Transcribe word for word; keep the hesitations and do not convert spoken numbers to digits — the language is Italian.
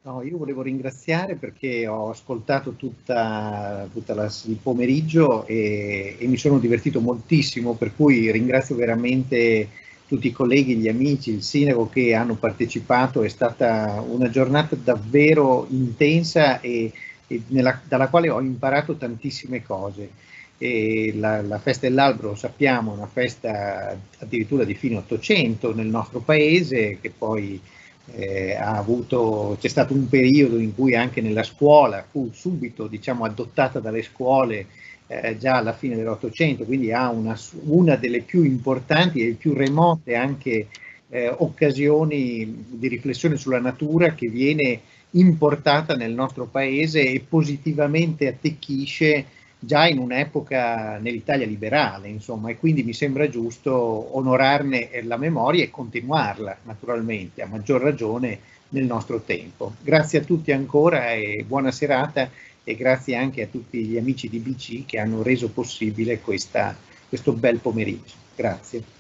No, io volevo ringraziare perché ho ascoltato tutta, tutta la, il pomeriggio e, e mi sono divertito moltissimo, per cui ringrazio veramente tutti i colleghi, gli amici, il sindaco che hanno partecipato. È stata una giornata davvero intensa e, e nella, dalla quale ho imparato tantissime cose. E la, la festa dell'albero, sappiamo, è una festa addirittura di fine Ottocento nel nostro paese, che poi eh, ha avuto, c'è stato un periodo in cui anche nella scuola fu subito, diciamo, adottata dalle scuole eh, già alla fine dell'Ottocento, quindi ha una, una delle più importanti e più remote anche eh, occasioni di riflessione sulla natura che viene importata nel nostro paese e positivamente attecchisce già in un'epoca nell'Italia liberale, insomma, e quindi mi sembra giusto onorarne la memoria e continuarla, naturalmente, a maggior ragione nel nostro tempo. Grazie a tutti ancora e buona serata, e grazie anche a tutti gli amici di B C che hanno reso possibile questa, questo bel pomeriggio. Grazie.